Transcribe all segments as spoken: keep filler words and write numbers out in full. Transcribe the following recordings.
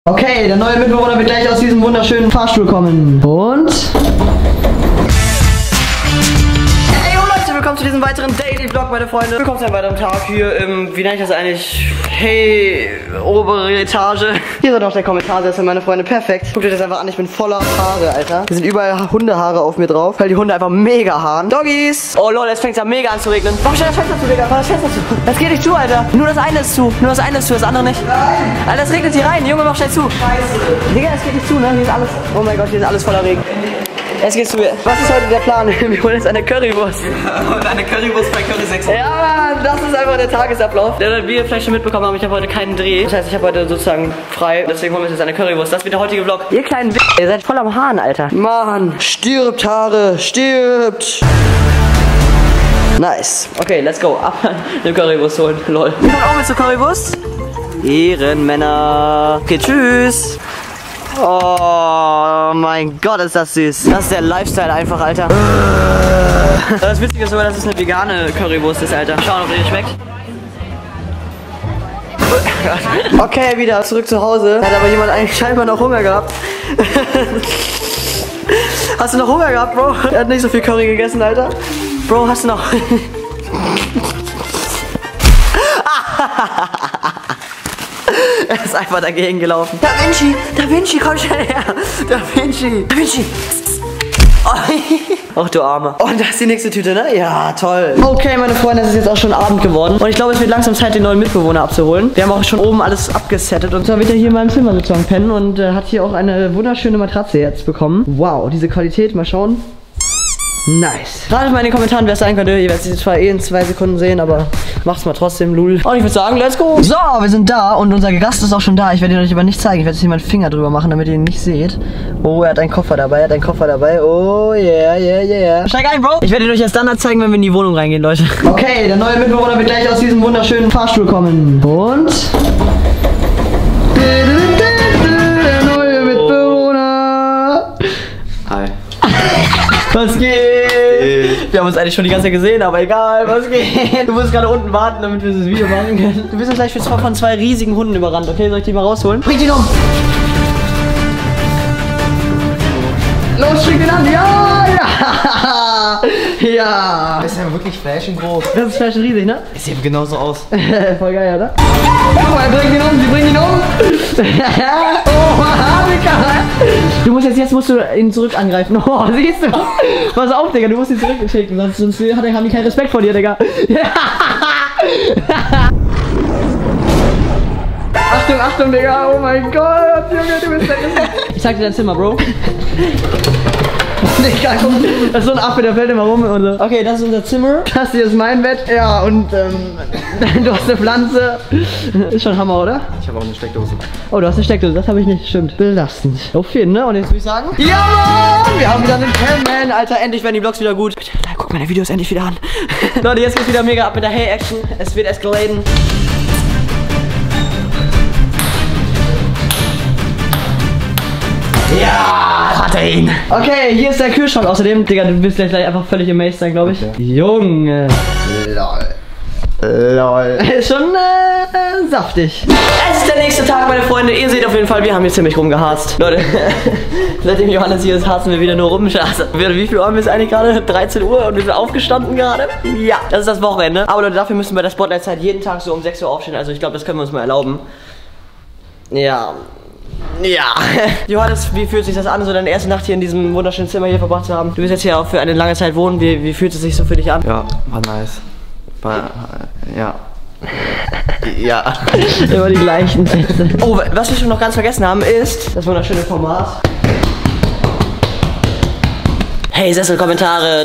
Okay, der neue Mitbewohner wird gleich aus diesem wunderschönen Fahrstuhl kommen. Und... Willkommen zu diesem weiteren Daily Vlog, meine Freunde. Willkommen zu einem weiteren Tag hier im, wie nenne ich das eigentlich? Hey, obere Etage. Hier ist auch der Kommentarsessel, meine Freunde. Perfekt. Guckt euch das einfach an, ich bin voller Haare, Alter. Hier sind überall Hundehaare auf mir drauf, weil die Hunde einfach mega haaren. Doggies! Oh lol, jetzt fängt es ja mega an zu regnen. Warum steht das Fenster zu, Digga? Mach das Fenster zu. Das geht nicht zu, Alter. Nur das eine ist zu. Nur das eine ist zu, das andere nicht. Nein! Alter, es regnet hier rein. Junge, mach schnell zu. Scheiße. Digga, es geht nicht zu, ne? Hier ist alles. Oh mein Gott, hier ist alles voller Regen. Es geht zu mir. Was ist heute der Plan? Wir holen jetzt eine Currywurst. Ja, und eine Currywurst bei Curry sechs. Ja, Mann, das ist einfach der Tagesablauf. Ja, wie ihr vielleicht schon mitbekommen habt, ich habe heute keinen Dreh. Das heißt, ich habe heute sozusagen frei. Deswegen holen wir jetzt eine Currywurst. Das wird der heutige Vlog. Ihr kleinen W***, ihr seid voll am Haaren, Alter. Mann, stirbt, Haare, stirbt. Nice. Okay, let's go. Ab eine Currywurst holen. Lol. Ich komme auch mit zur Currywurst. Ehrenmänner. Okay, tschüss. Oh mein Gott, ist das süß. Das ist der Lifestyle einfach, Alter. Das Witzige ist sogar, dass es eine vegane Currywurst ist, Alter. Schauen, ob die schmeckt. Okay, wieder zurück zu Hause. Hat aber jemand eigentlich scheinbar noch Hunger gehabt. Hast du noch Hunger gehabt, Bro? Er hat nicht so viel Curry gegessen, Alter. Bro, hast du noch... Er ist einfach dagegen gelaufen. Da Vinci, Da Vinci, komm schnell her. Da Vinci, Da Vinci. Ach du Arme. Und das ist die nächste Tüte, ne? Ja, toll. Okay, meine Freunde, es ist jetzt auch schon Abend geworden. Und ich glaube, es wird langsam Zeit, den neuen Mitbewohner abzuholen. Wir haben auch schon oben alles abgesettet. Und zwar wird er hier in meinem Zimmer sozusagen pennen. Und äh, hat hier auch eine wunderschöne Matratze jetzt bekommen. Wow, diese Qualität, mal schauen. Nice. Ratet mal in den Kommentaren, wer es sein könnte. Ihr werdet es zwar eh in zwei Sekunden sehen, aber macht's mal trotzdem, lul. Und ich würde sagen, let's go. So, wir sind da und unser Gast ist auch schon da. Ich werde ihn euch aber nicht zeigen. Ich werde jetzt hier meinen Finger drüber machen, damit ihr ihn nicht seht. Oh, er hat einen Koffer dabei, er hat einen Koffer dabei. Oh, yeah, yeah, yeah. Steig ein, Bro. Ich werde ihn euch erst dann zeigen, wenn wir in die Wohnung reingehen, Leute. Okay, der neue Mitbewohner wird gleich aus diesem wunderschönen Fahrstuhl kommen. Und... der neue Mitbewohner. Hi. Was geht? Wir haben uns eigentlich schon die ganze Zeit gesehen, aber egal, was geht? Du musst gerade unten warten, damit wir das Video machen können. Du bist jetzt gleich von zwei riesigen Hunden überrannt, okay? Soll ich die mal rausholen? Bring den um! Los, spring den an! Ja! Ja! Ja! Das ist ja wirklich Flash und groß. Das ist Flash und riesig, ne? Das sieht genauso aus. Voll geil, oder? Guck mal, bring ihn um, sie bringen ihn um! Oh, Digga! Du musst jetzt, jetzt musst du ihn zurück angreifen. Oh, siehst du? Pass auf, Digga, du musst ihn zurückschicken, sonst, sonst haben die keinen Respekt vor dir, Digga. Achtung, Achtung, Digga, oh mein Gott, Junge, du bist der... Ich zeig dir dein Zimmer, Bro. Digga, guck, das ist so ein Affe, der fällt immer rum und so. Okay, das ist unser Zimmer. Das hier ist mein Bett. Ja, und ähm, du hast eine Pflanze. Ist schon Hammer, oder? Ich habe auch eine Steckdose. Oh, du hast eine Steckdose, das habe ich nicht. Stimmt. Belastend. Auf jeden, ne? Und jetzt würde ich sagen... Ja, Mann! Wir haben wieder einen Camman. Alter, endlich werden die Vlogs wieder gut. Bitte, guck meine Videos endlich wieder an. Leute, jetzt geht's wieder mega ab mit der Hey-Action. Es wird eskalaten. Ja, hatte ihn. Okay, hier ist der Kühlschrank. Außerdem, Digga, du wirst gleich einfach völlig amazed sein, glaube ich. Okay. Junge. Lol. Lol. Ist schon äh, saftig. Es ist der nächste Tag, meine Freunde. Ihr seht auf jeden Fall, wir haben hier ziemlich rumgeharzt. Leute, seitdem Johannes hier ist, harzen wir wieder nur rum. Wie viel Uhr haben wir es eigentlich gerade? dreizehn Uhr und wir sind aufgestanden gerade. Ja, das ist das Wochenende. Aber Leute, dafür müssen wir bei der Spotlight-Zeit jeden Tag so um sechs Uhr aufstehen. Also ich glaube, das können wir uns mal erlauben. Ja. Ja. Johannes, wie fühlt sich das an, so deine erste Nacht hier in diesem wunderschönen Zimmer hier verbracht zu haben? Du wirst jetzt hier auch für eine lange Zeit wohnen. Wie, wie fühlt es sich so für dich an? Ja, war nice. War, ja. Ja. Immer die gleichen Sätze. Oh, was wir schon noch ganz vergessen haben, ist das wunderschöne Format. Hey, Sessel-Kommentare.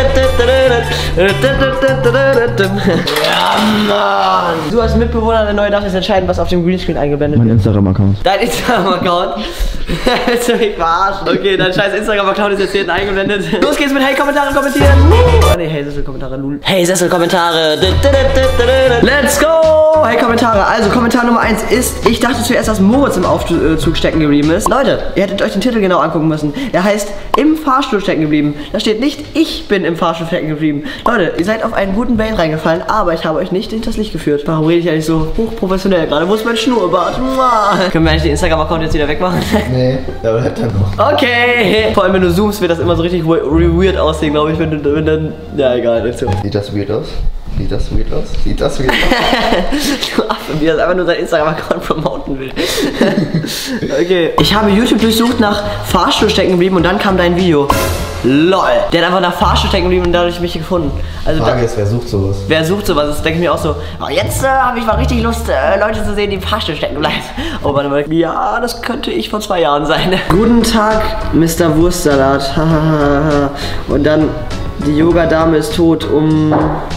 Ja, Mann. Du als Mitbewohner der neuen Nacht ist entscheiden, was auf dem Greenscreen eingeblendet wird. Mein Instagram-Account. Dein Instagram-Account? Willst du mich verarschen? Okay, dein scheiß Instagram-Account ist jetzt hier hinten eingeblendet. Los geht's mit Hey, Kommentare kommentieren. Oh ne, Hey, Sessel-Kommentare, lul. Hey, Sessel-Kommentare. Let's go! Hey, Kommentare. Also, Kommentar Nummer eins ist, ich dachte zuerst, dass Moritz im Aufzug stecken geblieben ist. Leute, ihr hättet euch den Titel genau angucken müssen. Der heißt, im Fahrstuhl stecken geblieben. geblieben. Da steht nicht, ich bin im Fahrstuhl stecken geblieben. Leute, ihr seid auf einen guten Bait reingefallen, aber ich habe euch nicht hinters Licht geführt. Warum rede ich eigentlich so hochprofessionell gerade? Wo ist mein Schnurrbart? Mua. Können wir eigentlich den Instagram-Account jetzt wieder wegmachen? Nee, der bleibt dann noch. Okay. Vor allem, wenn du zoomst, wird das immer so richtig weird aussehen, glaube ich, wenn du, wenn dann... Ja, egal, jetzt so. Sieht das weird aus? Sieht das weird aus? Sieht das weird aus? Du Affe, wie das einfach nur sein Instagram-Account promoten will. Okay. Ich habe YouTube durchsucht nach Fahrstuhl stecken geblieben und dann kam dein Video. LOL. Der hat einfach nach Fahrstuhl stecken geblieben und dadurch mich gefunden. Also Frage da, ist, wer sucht sowas? Wer sucht sowas? Das denke ich mir auch so. Oh, jetzt äh, habe ich mal richtig Lust, äh, Leute zu sehen, die im Fahrstuhl stecken bleiben. Oh, warte mal. Ja, das könnte ich vor zwei Jahren sein. Guten Tag, Mister Wurstsalat. Und dann, die Yoga-Dame ist tot, um...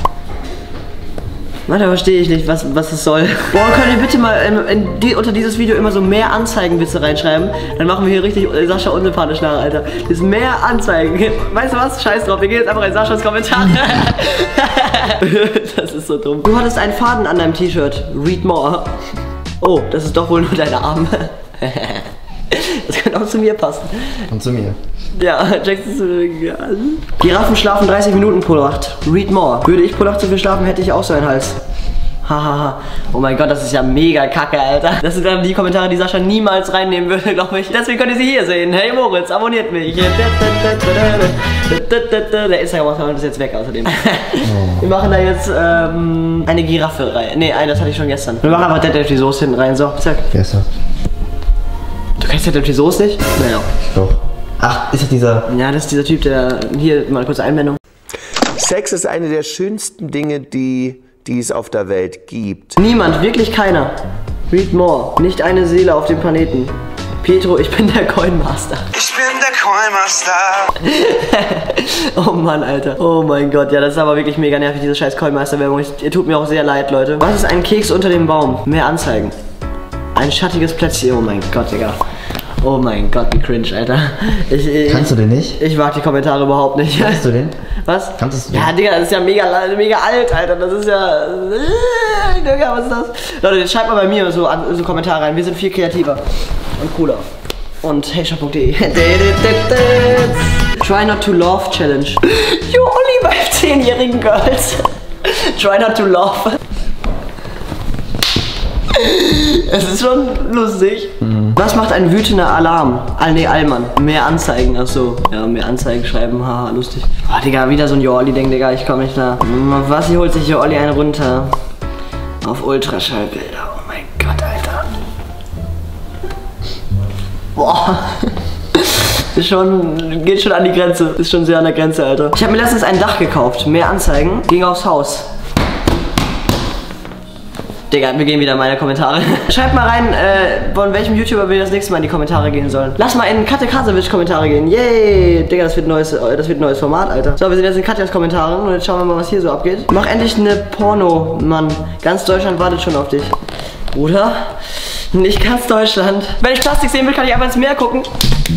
Warte, verstehe ich nicht, was, was es soll. Boah, könnt ihr bitte mal in, in die, unter dieses Video immer so mehr Anzeigenwitze reinschreiben? Dann machen wir hier richtig Sascha unsympathisch nach, Alter. Das ist mehr Anzeigen. Weißt du was? Scheiß drauf, wir gehen jetzt einfach in Saschas Kommentare. Das ist so dumm. Du hattest einen Faden an deinem T-Shirt. Read more. Oh, das ist doch wohl nur deine Arme. Das könnte auch zu mir passen. Und zu mir. Ja, Jackson. Ja. Giraffen schlafen dreißig Minuten pro Nacht. Read more. Würde ich pro Nacht so viel schlafen, hätte ich auch so einen Hals. Hahaha. Oh mein Gott, das ist ja mega kacke, Alter. Das sind dann die Kommentare, die Sascha niemals reinnehmen würde, glaube ich. Deswegen könnt ihr sie hier sehen. Hey Moritz, abonniert mich. Der Instagram-Account ist jetzt weg außerdem. Oh. Wir machen da jetzt ähm, eine Giraffe rein. Ne, das hatte ich schon gestern. Wir machen einfach Dead Empty Soße hinten rein. So, zack. Wer ist das? Du kennst Dead Empty Soße nicht? Naja. Doch. Ach, ist das dieser... Ja, das ist dieser Typ, der... Hier, mal kurze Einblendung. Sex ist eine der schönsten Dinge, die, die es auf der Welt gibt. Niemand, wirklich keiner. Read more. Nicht eine Seele auf dem Planeten. Pietro, ich bin der Coinmaster. Ich bin der Coinmaster. Oh Mann, Alter. Oh mein Gott, ja, das ist aber wirklich mega nervig, diese scheiß Coinmaster-Werbung. Ihr tut mir auch sehr leid, Leute. Was ist ein Keks unter dem Baum? Mehr Anzeigen. Ein schattiges Plätzchen. Oh mein Gott, Digga. Oh mein Gott, wie cringe, Alter. Ich, ich, Kannst du den nicht? Ich mag die Kommentare überhaupt nicht. Kannst du den? Was? Kannst du den? Ja, Digga, das ist ja mega, mega alt, Alter. Das ist ja... Digga, was ist das? Leute, jetzt schreibt mal bei mir so, so Kommentare rein. Wir sind viel kreativer und cooler. Und heyshop punkt de. Try not to love challenge. You only bei zehnjährigen Girls. Try not to love. Es ist schon lustig. Mhm. Was macht ein wütender Alarm? Ah, nee, Allmann. Mehr Anzeigen, achso. Ja, mehr Anzeigen schreiben, haha, lustig. Oh, Digga, wieder so ein Jolli-Ding, Digga, ich komm nicht da. Was, hier holt sich Jolli einen runter? Auf Ultraschallbilder, oh mein Gott, Alter. Boah. Ist schon, geht schon an die Grenze. Ist schon sehr an der Grenze, Alter. Ich habe mir letztens ein Dach gekauft. Mehr Anzeigen. Ging aufs Haus. Digga, wir gehen wieder in meine Kommentare. Schreibt mal rein, äh, von welchem YouTuber wir das nächste Mal in die Kommentare gehen sollen. Lass mal in Katja Kasewitsch Kommentare gehen. Yay! Digga, das wird ein neues, das wird ein neues Format, Alter. So, wir sind jetzt in Katjas Kommentaren und jetzt schauen wir mal, was hier so abgeht. Mach endlich eine Porno, Mann. Ganz Deutschland wartet schon auf dich. Bruder? Nicht ganz Deutschland. Wenn ich Plastik sehen will, kann ich einfach ins Meer gucken.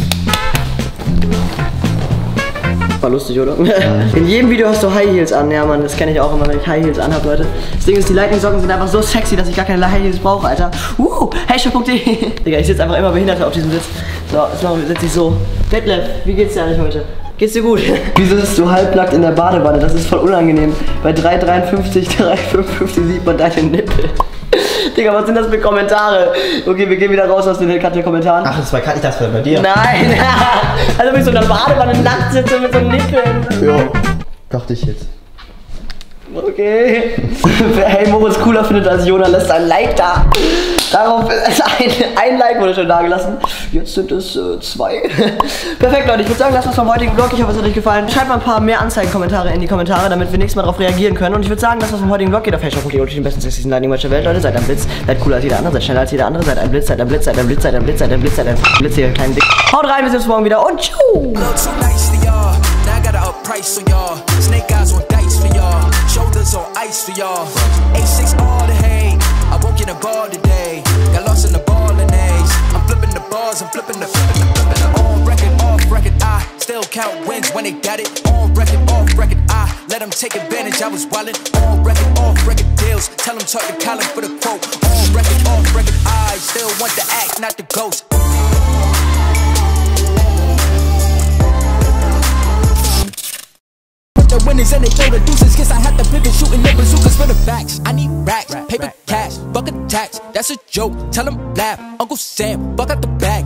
War lustig, oder? Ja. In jedem Video hast du High Heels an. Ja, Mann, das kenne ich auch immer, wenn ich High Heels anhab, Leute. Das Ding ist, die Lightning-Socken sind einfach so sexy, dass ich gar keine High Heels brauche, Alter. Uh, heyshop punkt de. Digga, ich sitze einfach immer behindert auf diesem Sitz. So, jetzt sitze ich so. Detlef, wie geht's dir eigentlich heute? Geht's dir gut? Wieso sitzt du halbnackt in der Badewanne? Das ist voll unangenehm. Bei drei dreiundfünfzig, drei fünfundfünfzig sieht man deine Nippel. Digga, was sind das für Kommentare? Okay, wir gehen wieder raus aus den Katja-Kommentaren. Ach, das war ich dachte, das war bei dir. Nein! Also wie so eine Badewanne nackt sitze mit so Nippeln. Ja, dachte ich jetzt. Okay. Wer Hey Moritz cooler findet als Jona, lässt ein Like da. Darauf ist ein, ein Like wurde schon da gelassen. Jetzt sind es äh, zwei. Perfekt, Leute. Ich würde sagen, lasst uns vom heutigen Vlog. Ich hoffe, es hat euch gefallen. Schreibt mal ein paar mehr Anzeigenkommentare in die Kommentare, damit wir nächstes Mal darauf reagieren können. Und ich würde sagen, lasst uns vom heutigen Vlog. Geht auf heyshop punkt de und den besten sexiesten Lightning Match der Welt, Leute. Seid ein Blitz, seid cooler als jeder andere, seid schneller als jeder andere, seid ein Blitz, seid ein Blitz, seid ein Blitz, seid ein Blitz, seid ein Blitz, seid ein Blitz, seid ein kleinen Dick. Haut rein, wir sehen uns morgen wieder und tschüss. Shoulders on ice for y'all. A six all the hate. I won't get a ball today. Got lost in the ball and A's. I'm flipping the bars, I'm flipping the flipping the flipping the on record, off record. I still count wins when they got it. On record, off record. I let them take advantage. I was wildin'. On record, off record deals. Tell them talk to Colin for the quote. On record, off record. I still want the act, not the ghost. the winners and they throw the deuces. Guess I had to pivot, shooting the bazookas for the backs. I need racks, paper cash, bucket tax. That's a joke. Tell them laugh. Uncle Sam, buck out the bag.